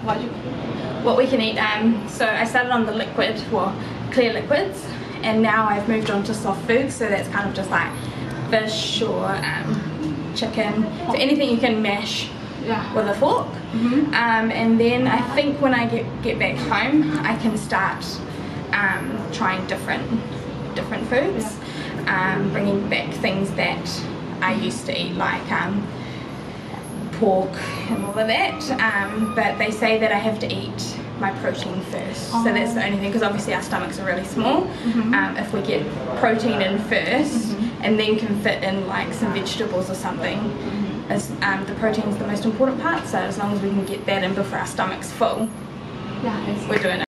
what we can eat. So I started on the liquid, well, clear liquids, and now I've moved on to soft foods, so that's kind of just like fish or chicken, so anything you can mash with a fork. And then I think when I get back home, I can start trying different foods, bringing back things that I used to eat, like pork and all of that, but they say that I have to eat my protein first, so that's the only thing, because obviously our stomachs are really small. If we get protein in first and then can fit in like some vegetables or something, as the protein is the most important part, so as long as we can get that in before our stomach's full, we're doing it.